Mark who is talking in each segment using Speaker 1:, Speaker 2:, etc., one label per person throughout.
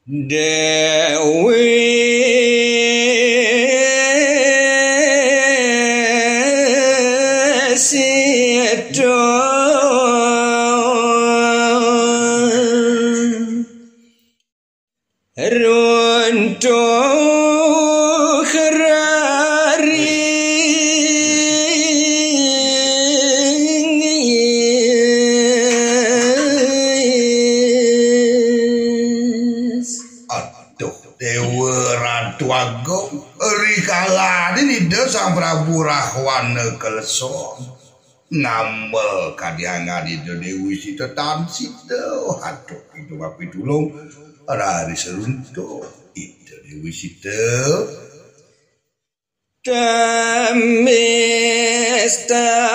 Speaker 1: Dewi Sito runtuh
Speaker 2: Dewa Ratu Agung rikala di Sang Prabu Rahwana Kelso ngambel kadianga di Dewi Sita Tan Sita aduh itu bapi tulung rari seruntuk itu Dewi Sita
Speaker 1: tamis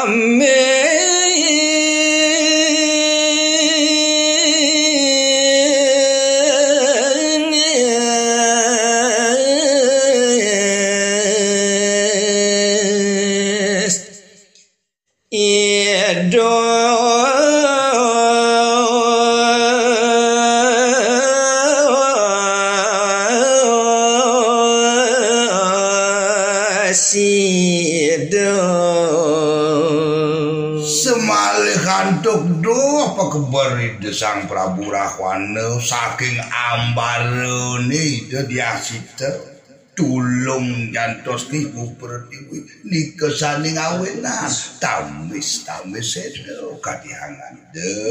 Speaker 2: semalih kantuk doh apa keberi Sang Prabu Rahwana saking ambarane dia Sita tulung jantos ibu pertiwi nikesane ngawenan tamis sedo kadihangan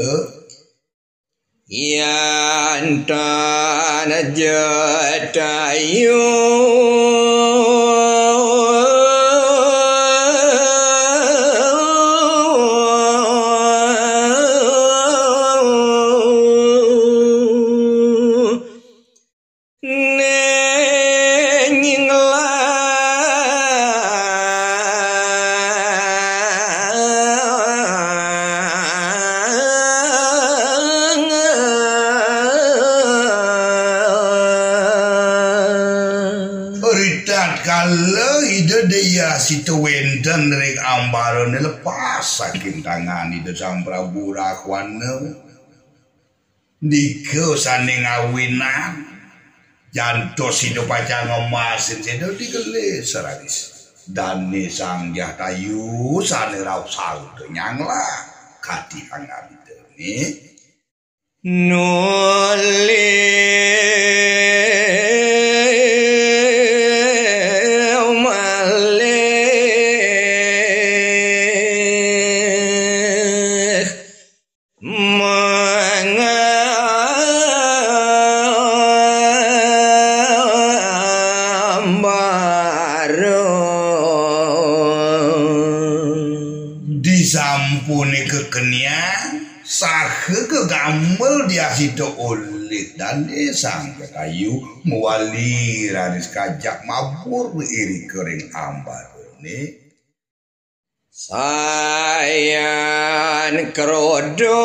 Speaker 1: yantan jatayu
Speaker 2: kalau ide dia Sita wenten ring ambarane lepas saking tangan ide Sang Prabu Rahwana dike sane ngawinan jantos hidup aja ngemasin sedo digele seradis dane Sang Jatayu sane raup saut nyangla kadihangan ini disampuni kekenian sahe kegambel dia Sita oleh dan Sang Jatayu mewali ranis kajak mabur iri kering ambar ini
Speaker 1: sayan kerodo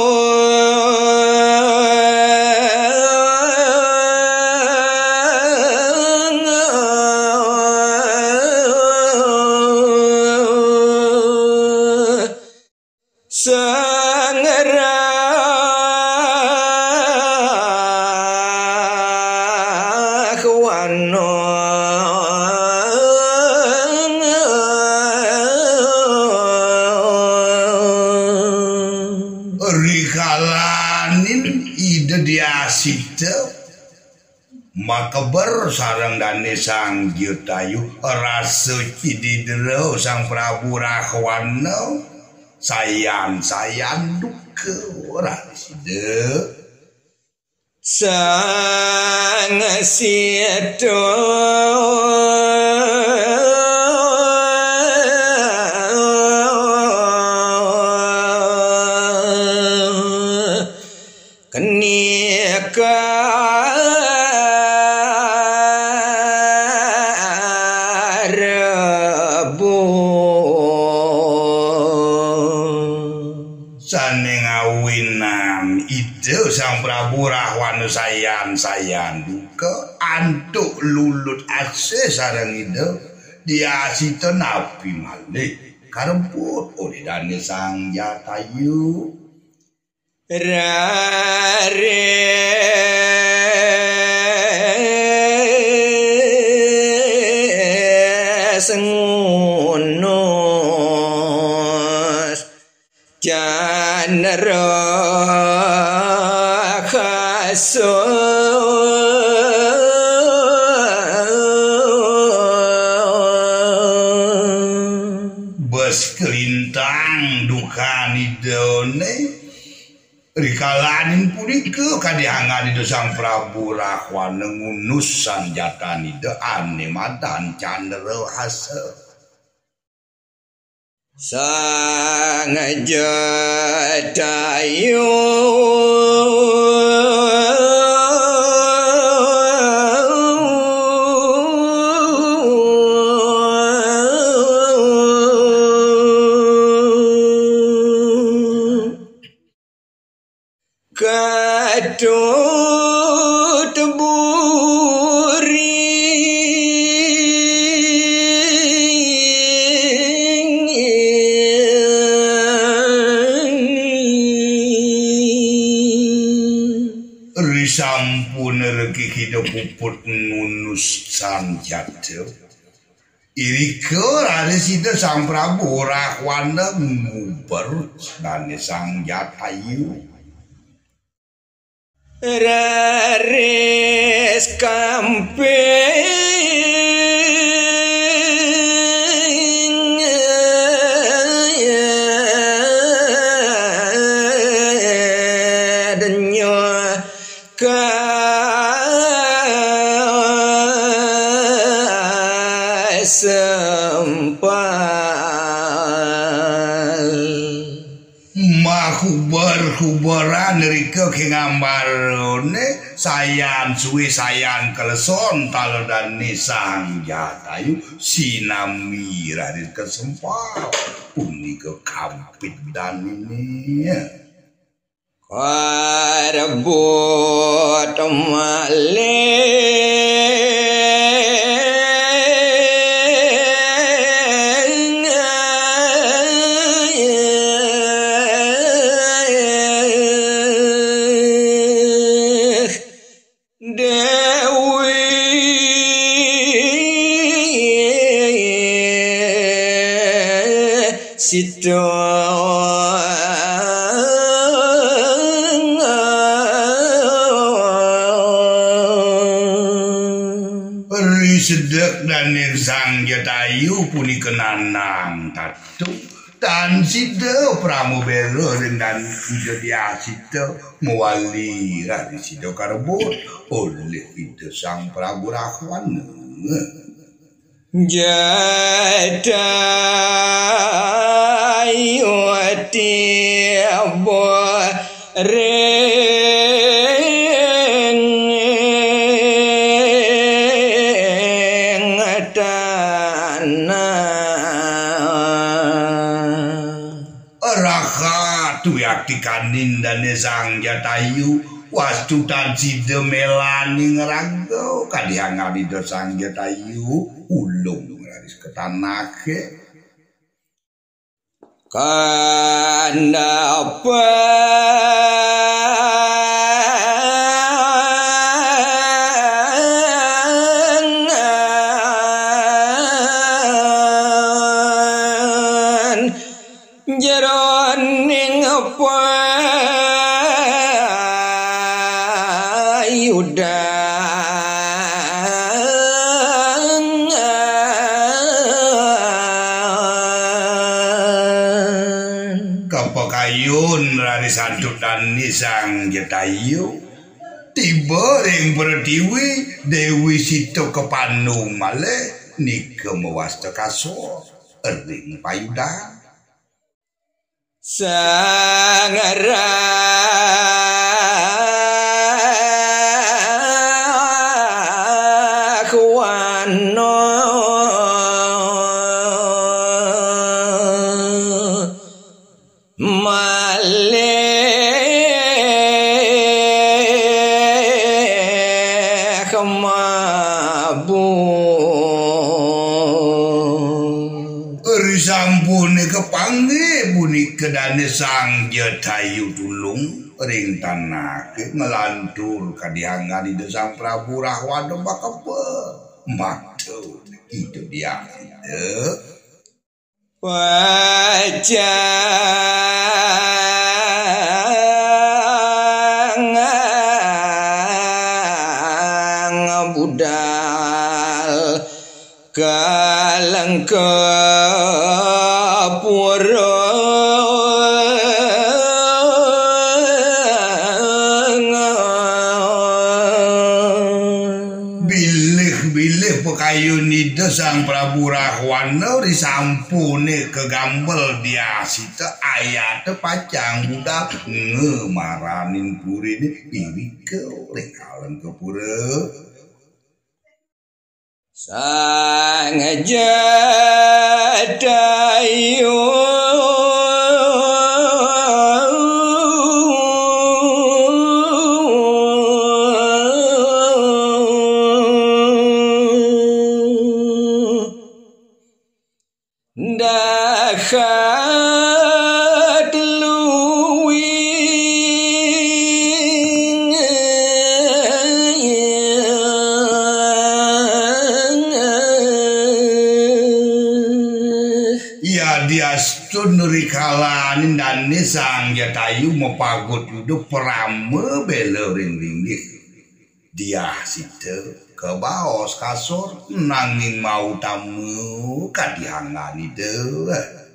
Speaker 2: rikalanin ide dia Sita maka bersarang dane Sang Jatayu rasa cididero Sang Prabu Rahwana sayan duka orang sida
Speaker 1: Sang Sita
Speaker 2: sane ngawinan ide Sang Prabu Rahwana sayan duka antuk lulut akses sareng ide dia Sita napi malih karemput oleh dane Sang Jatayu.
Speaker 1: 「 rare sengunus janara
Speaker 2: bes kelintang dukani done rikalanin punika kadihangan itu Sang Prabu Rahwana ngunus sanjatani de ane madan candra hasa
Speaker 1: sang jatayu Kadut buri
Speaker 2: risampun regi hidup puput ngunus sanjata irika radesita Sang Prabu Rahwana nguber dan Sang Jatayu
Speaker 1: raris kamping denyo kasempal
Speaker 2: mahubar-hubaran rika kingambarone sayan suwi sayan keleson talodani Sang Jatayu sinami radit kesempal punika kampit dan ini
Speaker 1: Karbut malih Dewi Sito
Speaker 2: sedek dan Sang Jatayu punika nanang tatu dan sida pramubelo dengan Widya sida mewali radi sida karebut oleh itu Sang Prabu Rahwana
Speaker 1: Jatayu tiabo
Speaker 2: tuyakikanin dan Sang Jatayu wastu tan sida melani ngerago kadihangan di Sang Jatayu ulung raris ketanake
Speaker 1: kanapa jeroning payudan
Speaker 2: kapakayun raris antutani Sang Jatayu tiba ring Pertiwi Dewi Sito kepanung malih nika mewasta kaso ring payudan
Speaker 1: Sang Rahwana malih mabung
Speaker 2: risampune kepanggih punika dane Sang Jatayu tulung ring tanake ngelantur kadihangan di Sang Prabu Rahwana bakepe matu Itu dia.
Speaker 1: Wajang budal kalang kapura
Speaker 2: bilih pekayunida Sang Prabu Rahwana disampune kegambel diasita ayate pacang budal ngemaranin purine irike rekalan kepura
Speaker 1: Sang Jadayu dahat luwing
Speaker 2: ya diastun rikalanin dan Sang Jatayu mepagut yudo prame bele ring-ringgih dia sita kebaos kasur nanging mau tamu kadihangani deh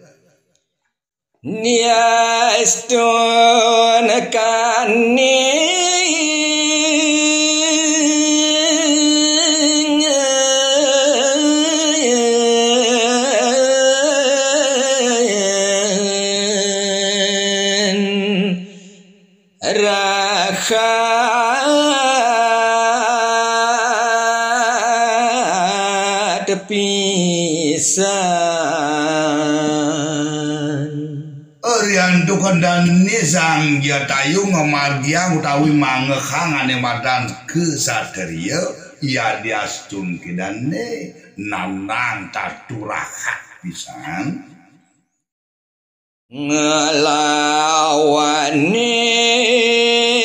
Speaker 1: niastun kani rahat pisan
Speaker 2: Ariantu kendani Sang Jatayu ngamargiang utawi mangekang ane madan kesatria ya diastun kidane nanang taturahat pisan
Speaker 1: ngelawani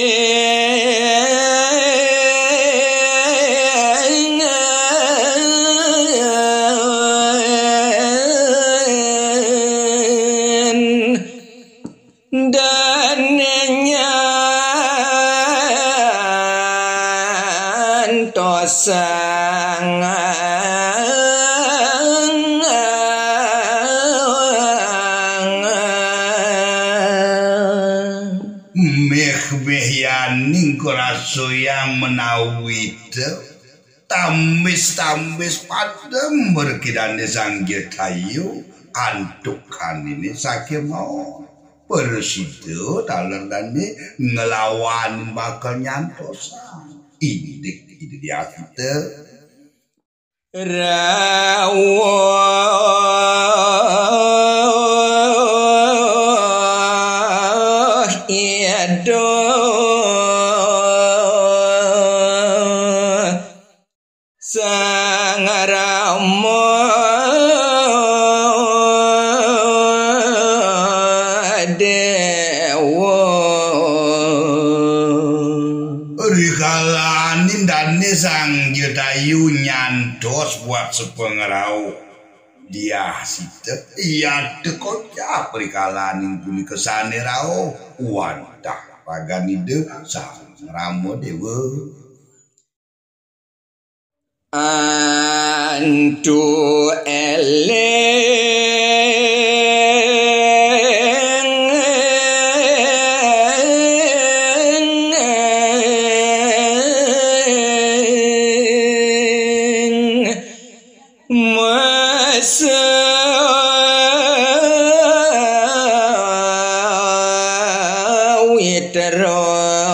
Speaker 1: dan nyantosang
Speaker 2: meh-meh korasuya menawi tamis padem berkidane Sang Jatayu antukan ini saking mau persido dalandane ngelawan bakal nyantosan ide dia kita
Speaker 1: rawuh iado Sang Rama Dewa
Speaker 2: rikalanin dane Sang Jatayu nyantos buat sepengerau dia sita iya tekocap rikalanin puni kesane rao wadah paganide Sang Rama Dewa
Speaker 1: antu eleng masawitra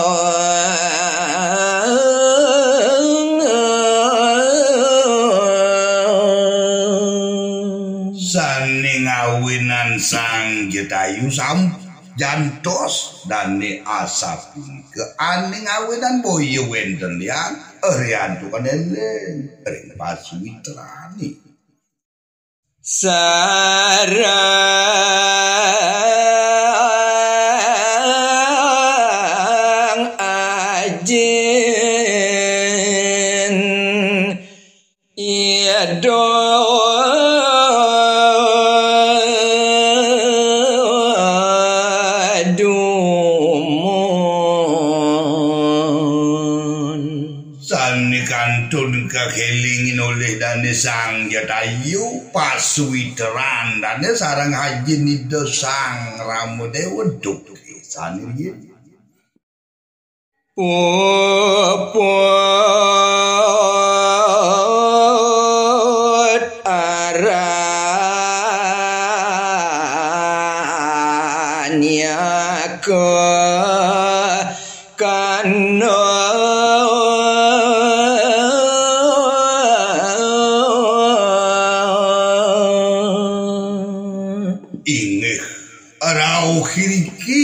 Speaker 2: saning awinan Sang Jatayu jantos dane asap ke aning awinan boyo wenten lian ariantu kaneleng ring pasuitrani
Speaker 1: sarang ajen iado
Speaker 2: kantun kekelingin oleh dane sang Jatayu pasuiteran dane sarang haji nido sang Rama Dewa duk sanir
Speaker 1: puput aranya ke kano
Speaker 2: ingeh rauh hiriki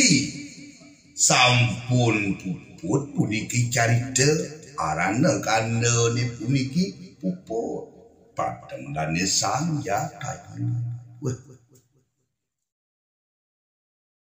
Speaker 2: sampun puput puniki carita arana kanane puniki puput padang dane sang Jatayu.